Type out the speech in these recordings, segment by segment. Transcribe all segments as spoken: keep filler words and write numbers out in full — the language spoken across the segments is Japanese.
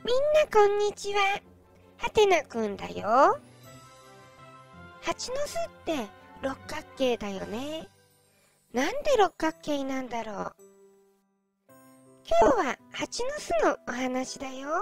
みんなこんにちは。はてなくんだよ。蜂の巣って六角形だよね。なんで六角形なんだろう。今日は蜂の巣のお話だよ。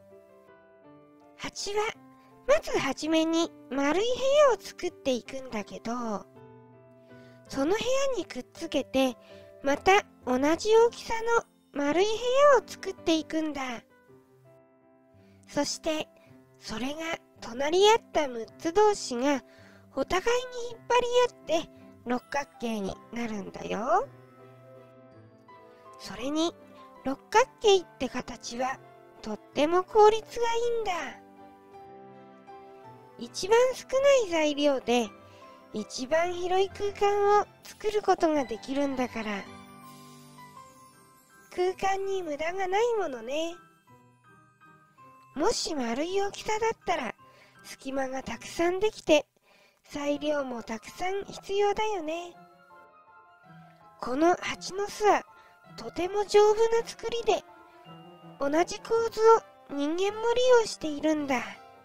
蜂はまずはじめに丸い部屋を作っていくんだけど、その部屋にくっつけてまた同じ大きさの丸い部屋を作っていくんだ。そしてそれが隣り合ったむっつ同士がお互いに引っ張り合って六角形になるんだよ。それに六角形って形はとっても効率がいいんだ。一番少ない材料で一番広い空間を作ることができるんだから。空間に無駄がないものね。もし丸い大きさだったら隙間がたくさんできて材料もたくさん必要だよね。この蜂の巣はとても丈夫な作りで、同じ構図を人間も利用しているんだ。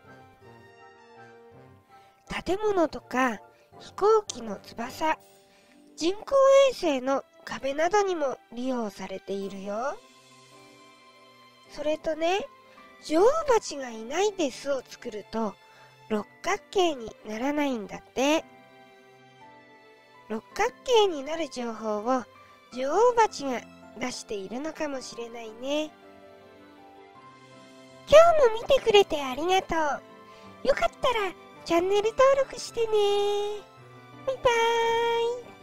建物とか飛行機の翼、人工衛星の壁などにも利用されているよ。それとね、女王蜂がいないで巣を作ると六角形にならないんだって。六角形になる情報を女王蜂が出しているのかもしれないね。今日も見てくれてありがとう。よかったらチャンネル登録してね。バイバーイ。